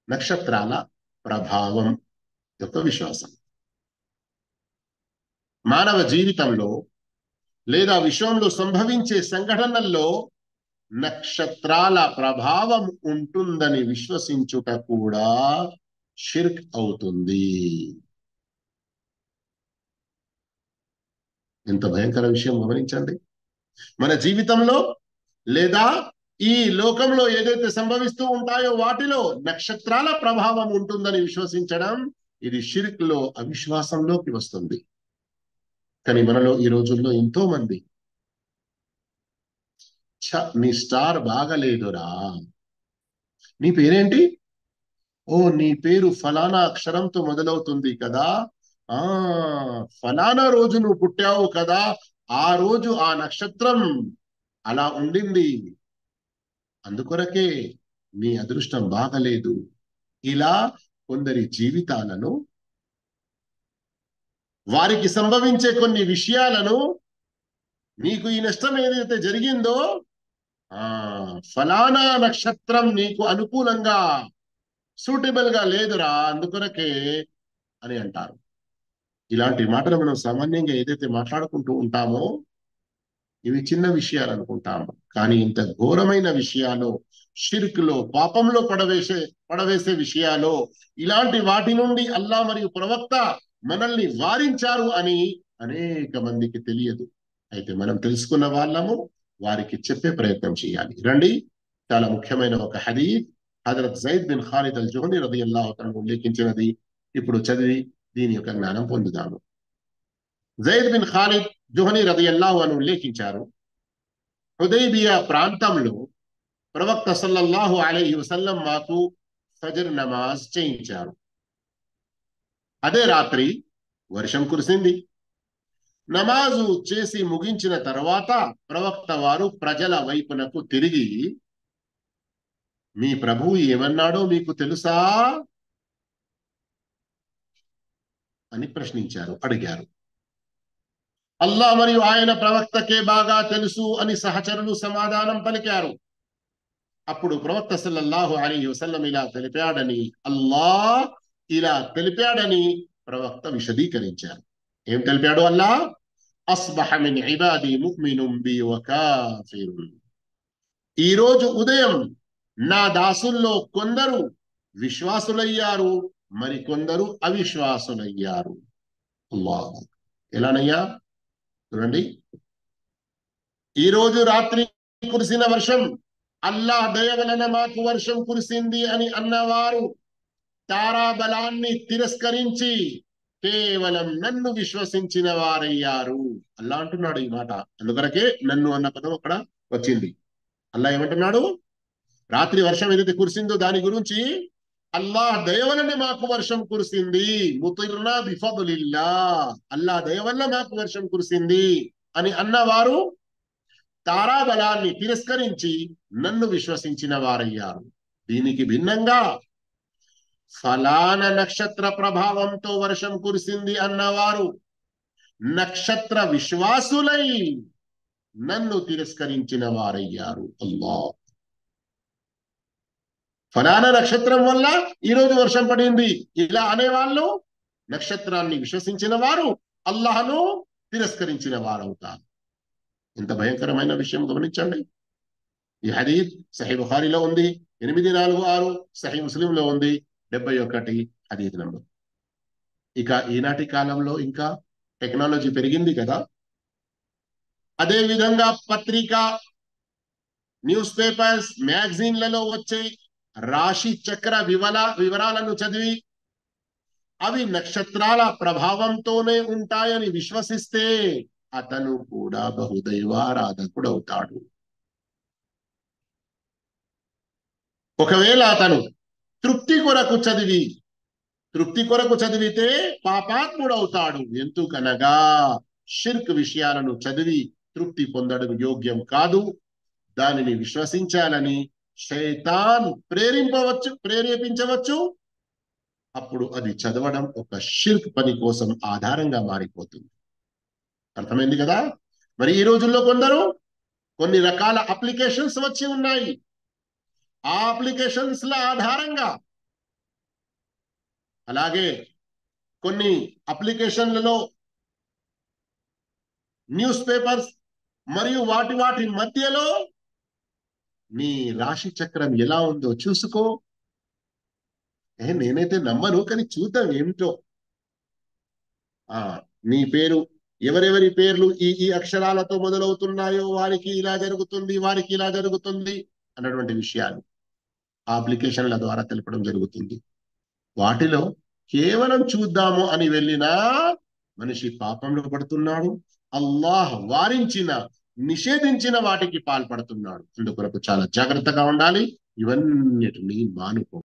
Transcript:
నక్షత్రాల ప్రభావం యొక్క విశ్వాసం. మానవ జీవితంలో లేదా విశ్వంలో సంభవించే సంఘటనల్లో నక్షత్రాల ప్రభావం ఉంటుందని విశ్వసించుట కూడా షిర్క్ అవుతుంది. ఎంత భయంకర విషయం గమనించండి. మన జీవితంలో లేదా ఈ లోకంలో ఏదైతే సంభవిస్తూ ఉంటాయో వాటిలో నక్షత్రాల ప్రభావం ఉంటుందని విశ్వసించడం, ఇది షిర్క్ లో అవిశ్వాసంలోకి వస్తుంది. కానీ మనలో ఈ రోజుల్లో ఎంతో మంది, నీ స్టార్ బాగలేదురా, నీ పేరేంటి, ఓ నీ పేరు ఫలానా అక్షరంతో మొదలవుతుంది కదా, ఆ ఫలానా రోజు నువ్వు పుట్టావు కదా, ఆ రోజు ఆ నక్షత్రం అలా ఉండింది, అందుకొరకే నీ అదృష్టం బాగలేదు. ఇలా కొందరి జీవితాలను, వారికి సంభవించే కొన్ని విషయాలను, నీకు ఈ నష్టం ఏదైతే జరిగిందో ఫలానా నక్షత్రం నీకు అనుకూలంగా సూటబుల్ గా లేదురా, అందుకొరకే అని అంటారు. ఇలాంటి మాటలు మనం సామాన్యంగా ఏదైతే మాట్లాడుకుంటూ ఉంటామో ఇవి చిన్న విషయాలు అనుకుంటాము. కానీ ఇంత ఘోరమైన విషయాలు, షిర్క్లో, పాపంలో పడవేసే విషయాలు, ఇలాంటి వాటి నుండి అల్లా మరియు ప్రవక్త మనల్ని వారించారు అని అనేక మందికి తెలియదు. అయితే మనం తెలుసుకున్న వాళ్ళము వారికి చెప్పే ప్రయత్నం చేయాలి. రండి, చాలా ముఖ్యమైన ఒక హదీత్ హజరత్ Zaid bin Khalid al Juhani రదియల్లాహు తఆలా ఉల్లేఖించినది. ఇప్పుడు చదివి దీని యొక్క జ్ఞానం పొందుదాము. జైద్ బిన్ ఖాలిద్ జుహనీ రదియల్లాహు అన్హు ఉల్లేఖించారు, హుదైబియా ప్రాంతంలో ప్రవక్త సల్లల్లాహు అలైహి వసల్లం మాకు ఫజర్ నమాజ్ చేయించారు. అదే రాత్రి వర్షం కురిసింది. నమాజు చేసి ముగించిన తర్వాత ప్రవక్త వారు ప్రజల వైపునకు తిరిగి, మీ ప్రభువు ఏమన్నాడో మీకు తెలుసా అని అడిగారు. అల్లా మరియు ఆయన ప్రవక్తకే బాగా తెలుసు అని సహచరులు సమాధానం పలికారు. అప్పుడు ప్రవక్త సల్లల్లాహు అలైహి వసల్లం ఇలా తెలిపాడని, అల్లాహ్ ఇలా తెలిపాడని ప్రవక్త విశదీకరించారు. ఏం తెలిపాడు అల్లా? అస్బహ మిన్ ఇబాది ముమినున్ బి వ కాఫిరున్. ఈ రోజు ఉదయం నా దాసుల్లో కొందరు విశ్వాసులయ్యారు, మరికొందరు అవిశ్వాసులయ్యారు. అల్లాహ్, ఎలానయ్యా చూడండి. ఈ రోజు రాత్రి కురిసిన వర్షం అల్లాహ్ దయ వలన మాకు వర్షం కురిసింది అని అన్నవారు తారాబలాన్ని తిరస్కరించి కేవలం నన్ను విశ్వసించిన వారయ్యారు. అల్లా అంటున్నాడు ఈ మాట. అందుకొరకే నన్ను అన్న పదం అక్కడ వచ్చింది. అల్లా ఏమంటున్నాడు? రాత్రి వర్షం ఏదైతే కురిసిందో దాని గురించి, అల్లాహ్ దయ వలన మాకు వర్షం కురిసింది, ముతిర్నా బిఫద్లిల్లా, అల్లాహ్ దయ వల్ల మాకు వర్షం కురిసింది అని అన్నవారు తారాబలాన్ని తిరస్కరించి నన్ను విశ్వసించిన వారయ్యారు. దీనికి భిన్నంగా ఫలానా నక్షత్ర ప్రభావంతో వర్షం కురిసింది అన్నవారు నక్షత్ర విశ్వాసులై నన్ను తిరస్కరించిన వారయ్యారు. అల్లాహ్, ఫలానా నక్షత్రం వల్ల ఈరోజు వర్షం పడింది ఇలా అనేవాళ్ళు నక్షత్రాన్ని విశ్వసించిన వారు అల్లాహను తిరస్కరించిన వారవుతారు. ఇంత భయంకరమైన విషయం గమనించండి. ఈ హదీత్ సహీ బుఖారీలో ఉంది 846, సహీ ముస్లింలో ఉంది 71 హదీత్ నంబర్. ఇక ఈనాటి కాలంలో ఇంకా టెక్నాలజీ పెరిగింది కదా, అదే విధంగా పత్రిక, న్యూస్ పేపర్స్, మ్యాగజైన్లలో వచ్చే రాశి చక్ర వివరాలను చదివి అవి నక్షత్రాల ప్రభావంతోనే ఉంటాయని విశ్వసిస్తే అతను కూడా బహుదైవారాధకుడు అవుతాడు. ఒకవేళ అతను తృప్తి కొరకు చదివితే పాపాత్ముడవుతాడు. ఎందుకనగా షిర్క్ విషయాలను చదివి తృప్తి పొందడం యోగ్యం కాదు. దానిని విశ్వసించాలని శైతాన్ ప్రేరేపించవచ్చు. అప్పుడు అది చదవడం ఒక షిర్క్ పని కోసం ఆధారంగా మారిపోతుంది. అర్థమైంది కదా? మరి ఈ రోజుల్లో కొన్ని రకాల అప్లికేషన్స్ వచ్చి ఉన్నాయి. ఆ అప్లికేషన్స్ల ఆధారంగా అలాగే కొన్ని అప్లికేషన్లలో న్యూస్ పేపర్స్ మరియు వాటి మధ్యలో నీ రాశి చక్రం ఎలా ఉందో చూసుకో. నేనైతే నమ్మను, కానీ చూద్దాం ఏమిటో. ఆ నీ పేరు, ఎవరెవరి పేర్లు ఈ ఈ అక్షరాలతో మొదలవుతున్నాయో వారికి ఇలా జరుగుతుంది, వారికి ఇలా జరుగుతుంది అన్నటువంటి విషయాలు ఆ అప్లికేషన్ల ద్వారా తెలపడం జరుగుతుంది. వాటిలో కేవలం చూద్దాము అని వెళ్ళినా మనిషి పాపంలో పడుతున్నాడు. అల్లాహ్ వారించిన, నిషేధించిన వాటికి పాల్పడుతున్నాడు. అందుకొరకు చాలా జాగ్రత్తగా ఉండాలి, ఇవన్నిటినీ మానుకో.